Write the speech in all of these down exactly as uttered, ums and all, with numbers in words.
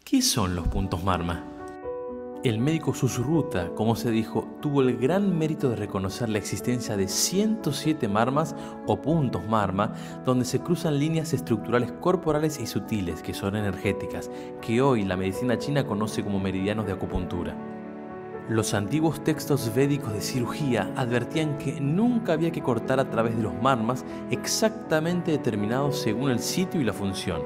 ¿Qué son los puntos Marma? El médico Sushruta, como se dijo, tuvo el gran mérito de reconocer la existencia de ciento siete marmas o puntos Marma, donde se cruzan líneas estructurales corporales y sutiles que son energéticas, que hoy la medicina china conoce como meridianos de acupuntura. Los antiguos textos védicos de cirugía advertían que nunca había que cortar a través de los marmas exactamente determinados según el sitio y la función.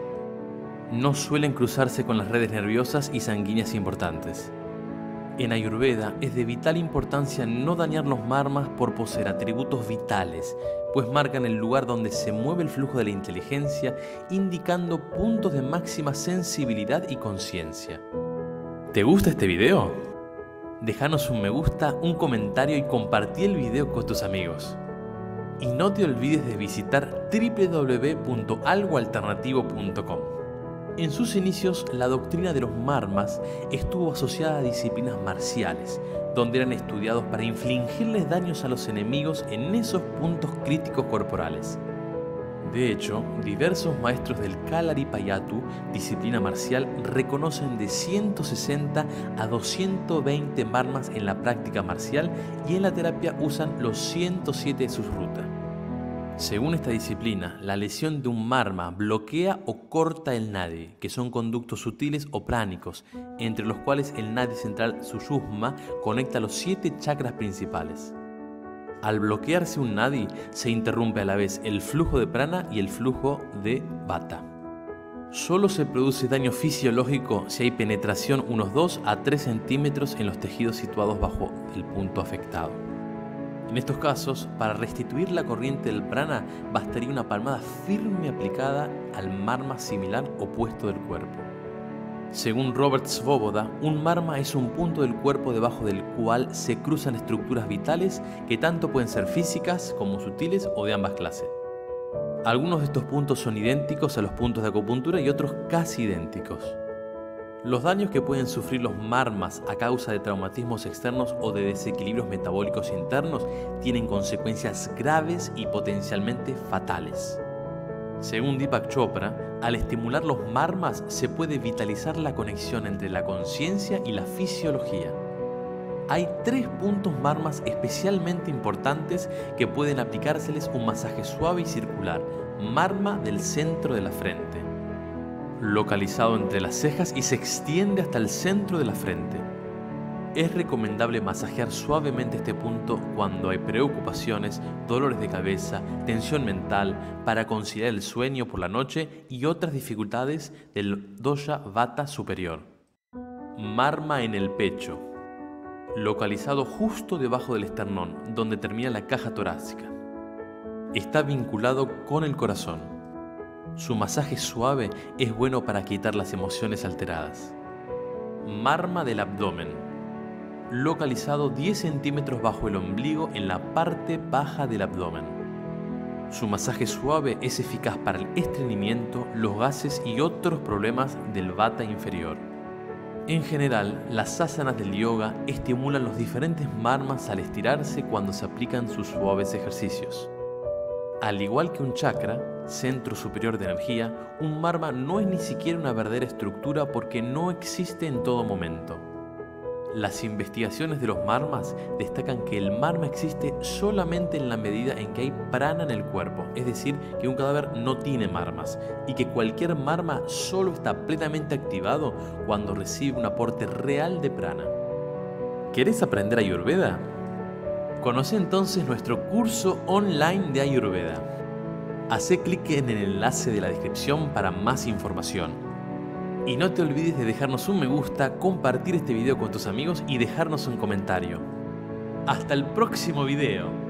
No suelen cruzarse con las redes nerviosas y sanguíneas importantes. En Ayurveda es de vital importancia no dañar los marmas por poseer atributos vitales, pues marcan el lugar donde se mueve el flujo de la inteligencia, indicando puntos de máxima sensibilidad y conciencia. ¿Te gusta este video? Déjanos un me gusta, un comentario y compartí el video con tus amigos. Y no te olvides de visitar w w w punto algo alternativo punto com. En sus inicios, la doctrina de los marmas estuvo asociada a disciplinas marciales, donde eran estudiados para infligirles daños a los enemigos en esos puntos críticos corporales. De hecho, diversos maestros del Kalaripayattu, disciplina marcial, reconocen de ciento sesenta a doscientos veinte marmas en la práctica marcial y en la terapia usan los ciento siete de Sushruta. Según esta disciplina, la lesión de un marma bloquea o corta el nadi, que son conductos sutiles o pránicos, entre los cuales el nadi central sushumna conecta los siete chakras principales. Al bloquearse un nadi, se interrumpe a la vez el flujo de prana y el flujo de vata. Solo se produce daño fisiológico si hay penetración unos dos a tres centímetros en los tejidos situados bajo el punto afectado. En estos casos, para restituir la corriente del prana, bastaría una palmada firme aplicada al marma similar opuesto del cuerpo. Según Robert Svoboda, un marma es un punto del cuerpo debajo del cual se cruzan estructuras vitales que tanto pueden ser físicas como sutiles o de ambas clases. Algunos de estos puntos son idénticos a los puntos de acupuntura y otros casi idénticos. Los daños que pueden sufrir los marmas a causa de traumatismos externos o de desequilibrios metabólicos internos tienen consecuencias graves y potencialmente fatales. Según Deepak Chopra, al estimular los marmas se puede vitalizar la conexión entre la conciencia y la fisiología. Hay tres puntos marmas especialmente importantes que pueden aplicárseles un masaje suave y circular, marma del centro de la frente, localizado entre las cejas y se extiende hasta el centro de la frente. Es recomendable masajear suavemente este punto cuando hay preocupaciones, dolores de cabeza, tensión mental, para conciliar el sueño por la noche y otras dificultades del dosha vata superior. Marma en el pecho, localizado justo debajo del esternón, donde termina la caja torácica. Está vinculado con el corazón. Su masaje suave es bueno para quitar las emociones alteradas. Marma del abdomen, localizado diez centímetros bajo el ombligo en la parte baja del abdomen. Su masaje suave es eficaz para el estreñimiento, los gases y otros problemas del vata inferior. En general, las asanas del yoga estimulan los diferentes marmas al estirarse cuando se aplican sus suaves ejercicios. Al igual que un chakra, centro superior de energía, un marma no es ni siquiera una verdadera estructura porque no existe en todo momento. Las investigaciones de los marmas destacan que el marma existe solamente en la medida en que hay prana en el cuerpo, es decir, que un cadáver no tiene marmas, y que cualquier marma solo está plenamente activado cuando recibe un aporte real de prana. ¿Querés aprender Ayurveda? Conoce entonces nuestro curso online de Ayurveda. Hacé clic en el enlace de la descripción para más información. Y no te olvides de dejarnos un me gusta, compartir este video con tus amigos y dejarnos un comentario. ¡Hasta el próximo video!